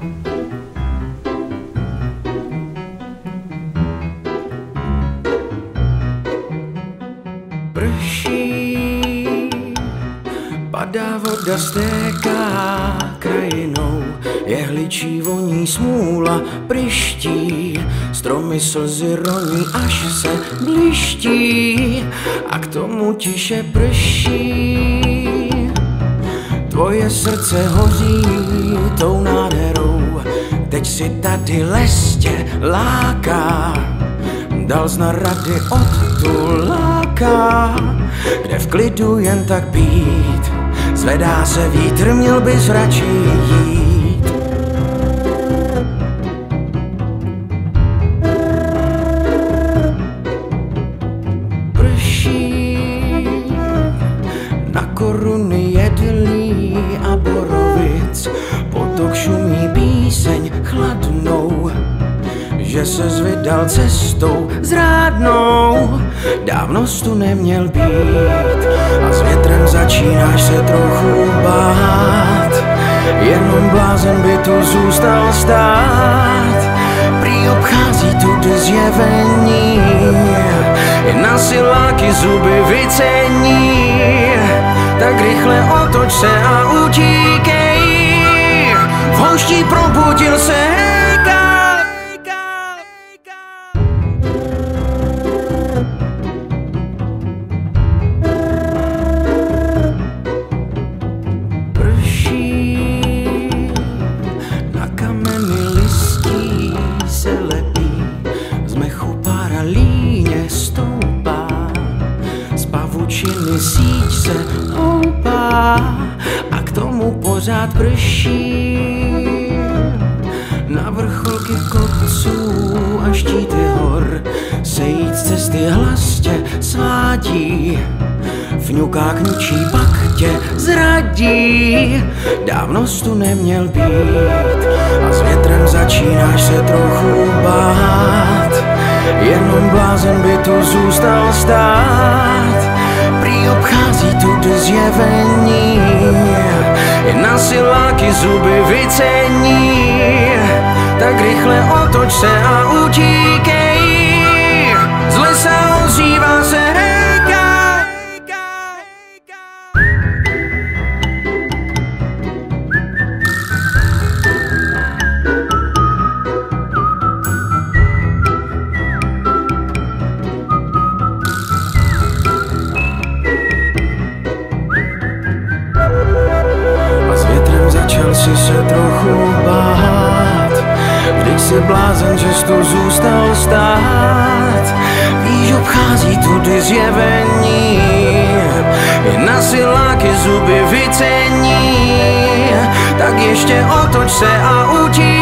Prší, padá voda, stéká krajinou, jehličí voní, smůla pryští, stromy slzy roní, až se bliští a k tomu tiše prší. Tvoje srdce hoří tou nádherou, teď si tady lestě láká, dal zna rady odtuláka, kde v klidu jen tak být, zvedá se vítr, měl bys radši jít. Prší na koruny jedlí a borovic, potok šumí píseň chladnou, že se vydal cestou zrádnou, dávno jsi tu neměl být a s větrem začínáš se trochu bát, jenom blázen by tu zůstal stát, prý obchází tudy zjevení, jen na siláky zuby vycení, tak rychle otoč se a utíkej, v houští probudil se síť se houpá a k tomu pořád prší. Na vrcholky kopců a štíty hor sejít z cesty hlas tě svádí, fňukák ničí, pak tě zradí, dávno jsi tu neměl být a s větrem začínáš se trochu bát, jenom blázen by tu zůstal stát, prý obchází tudy zjevení, jen na siláky zuby vycení, tak rychle otoč se a utíkej, z lesa ozývá se hejka. Si se trochu bát, vždyť si blázen, že jsi tu zůstal stát, víš, obchází tudy zjevení, jen na siláky zuby vycení, tak ještě otoč se a utíkej.